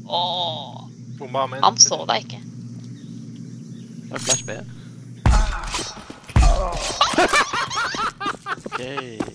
Åh. Bombardment. Han så deg ikke. Det er flash B. Okay.